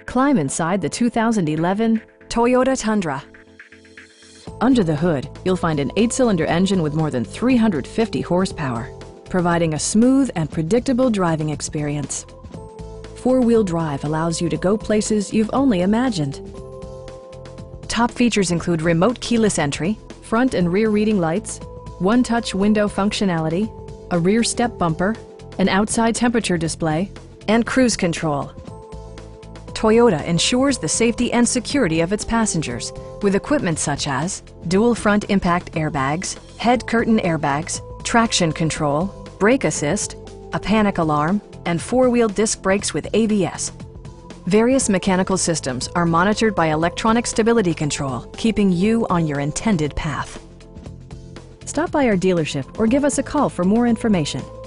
Climb inside the 2011 Toyota Tundra. Under the hood, you'll find an 8-cylinder engine with more than 350 horsepower, providing a smooth and predictable driving experience. 4-wheel drive allows you to go places you've only imagined. Top features include remote keyless entry, front and rear reading lights, one-touch window functionality, a rear step bumper, an outside temperature display, and cruise control. Toyota ensures the safety and security of its passengers with equipment such as dual front impact airbags, head curtain airbags, traction control, brake assist, a panic alarm, and 4-wheel disc brakes with ABS. Various mechanical systems are monitored by electronic stability control, keeping you on your intended path. Stop by our dealership or give us a call for more information.